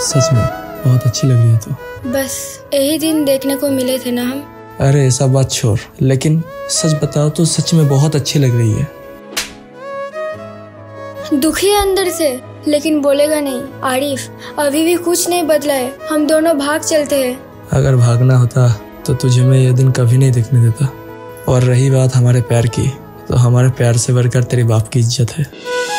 सच में बहुत अच्छी लग रही है तू। बस यही दिन देखने को मिले थे ना हम। अरे ऐसा बात छोड़, लेकिन सच बताओ तो सच में बहुत अच्छी लग रही है। दुखी है अंदर से लेकिन बोलेगा नहीं। आरिफ अभी भी कुछ नहीं बदला है, हम दोनों भाग चलते हैं। अगर भागना होता तो तुझे मैं ये दिन कभी नहीं देखने देता। और रही बात हमारे प्यार की, तो हमारे प्यार से बढ़कर तेरे बाप की इज्जत है।